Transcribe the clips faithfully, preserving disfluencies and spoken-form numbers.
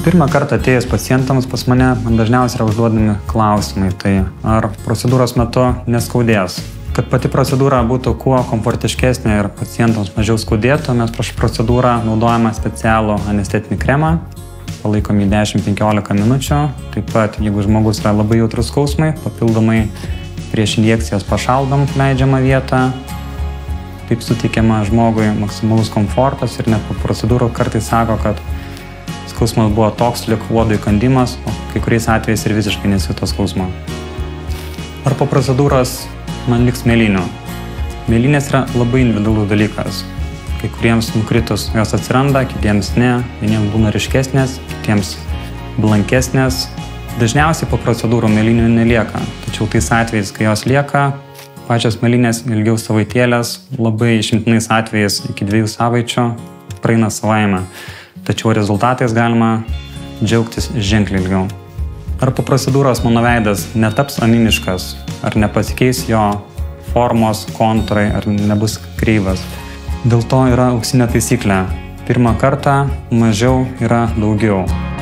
Pirmą kartą atėjus pacientams pas mane, man dažniausiai yra užduodami klausimai, tai ar procedūros metu neskaudės. Kad pati procedūra būtų kuo komfortiškesnė ir pacientams mažiau skaudėtų, mes prieš procedūrą naudojame specialų anestetinį kremą, palaikom jį dešimt penkiolika minučių. Taip pat, jeigu žmogus yra labai jautrus skausmai, papildomai prieš injekcijas pašaldom leidžiamą vietą. Taip suteikiama žmogui maksimalus komfortas ir net po procedūrų kartais sako, kad skausmas buvo toks, lyg uodo įkandimas, o kai kuriais atvejais ir visiškai nesijuto skausmo. Ar po procedūros man liks mėlynių? Mėlynės yra labai individualus dalykas. Kai kuriems nukritus jos atsiranda, kitiems ne, vieniems būna ryškesnės, kitiems blankesnės. Dažniausiai po procedūrų mėlynių nelieka, tačiau tais atvejais, kai jos lieka, pačios mėlynės ilgiau savaitėlės, labai išimtinais atvejais iki dviejų savaičių praeina savaime. Tačiau rezultatais galima džiaugtis ženkliai ilgiau. Ar po procedūros mano veidas netaps animiškas, ar nepasikeis jo formos, kontūrai, ar nebus kreivas. Dėl to yra auksinė taisyklė. Pirmą kartą mažiau yra daugiau.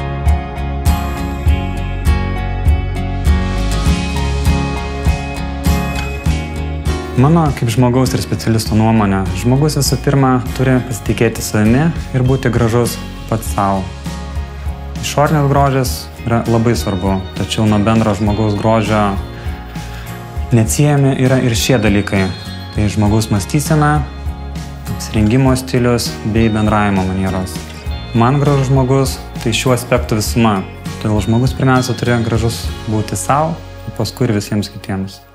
Mano kaip žmogaus ir specialisto nuomonė, žmogus visų pirma turi pasitikėti savimi ir būti gražus pats savo. Išorinis grožis yra labai svarbu, tačiau nuo bendro žmogaus grožio neatsiejami yra ir šie dalykai. Tai žmogaus mąstysena, apsirengimo stilius bei bendravimo manieros. Man gražus žmogus tai šiuo aspektu visuma. Todėl žmogus pirmiausia turi gražus būti savo, o paskui ir visiems kitiems.